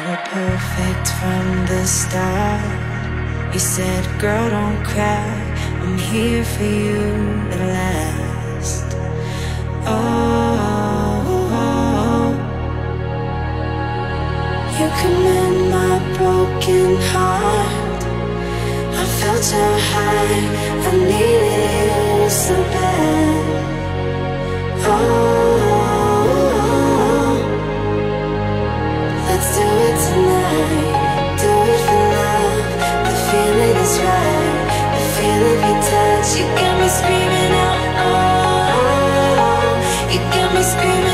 were perfect from the start. You said, girl, don't cry, I'm here for you at last. Oh, you can mend my broken heart. I felt so high, I needed you so bad. Oh, let's do it tonight, do it for love. The feeling is right, the feeling you touch. You got me screaming out, oh, you got me screaming.